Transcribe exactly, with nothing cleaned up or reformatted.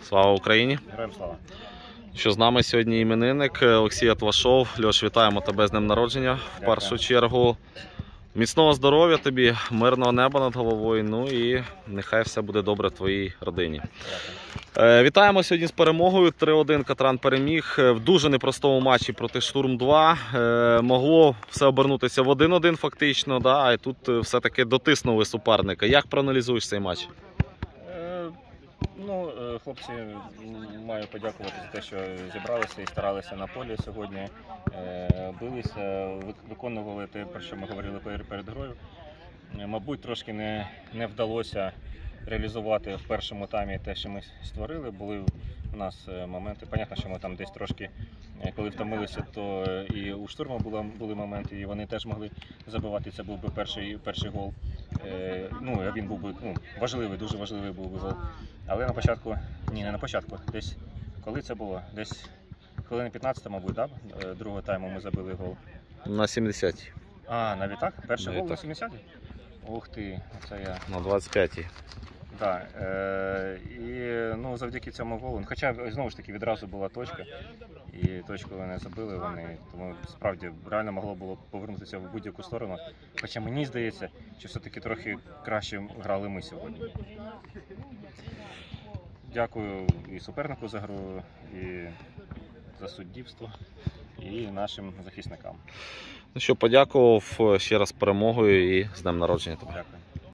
Слава Україні! Героям слава! Що з нами сьогодні іменинник Олексій Атвашов. Льош, вітаємо тебе з днем народження. В першу чергу міцного здоров'я тобі, мирного неба над головою, ну і нехай все буде добре в твоїй родині. Е, вітаємо сьогодні з перемогою. три один Катран переміг в дуже непростому матчі проти Штурм два. Е, могло все обернутися в один один фактично, да, а тут все-таки дотиснули суперника. Як проаналізуєш цей матч? Е, ну, хлопці, маю подякувати за те, що зібралися і старалися на полі сьогодні. Е, билися, виконували те, про що ми говорили перед грою. Мабуть, трошки не, не вдалося реалізувати в першому таймі те, що ми створили. Були у нас моменти. Понятно, що ми там десь трошки, коли втомилися, то і у штурму були, були моменти, і вони теж могли забивати. Це був би перший, перший гол. Е, ну, він був би ну, важливий, дуже важливий був би гол. Але на початку, ні, не на початку, десь, коли це було? Десь хвилини п'ятнадцять, мабуть, да? Другого тайму ми забили гол. На сімдесятій. А, навіть так? Перший навіть гол так. на сімдесятій? Ух ти, це я. На двадцять п'ятій. Так, е, і ну, завдяки цьому голу, хоча знову ж таки відразу була точка, і точку вони забили, вони, тому справді реально могло було повернутися в будь-яку сторону. Хоча мені здається, що все-таки трохи краще грали ми сьогодні. Дякую і супернику за гру, і за суддівство, і нашим захисникам. Ну що, подякував ще раз перемогою і з днем народження тебе. Дякую.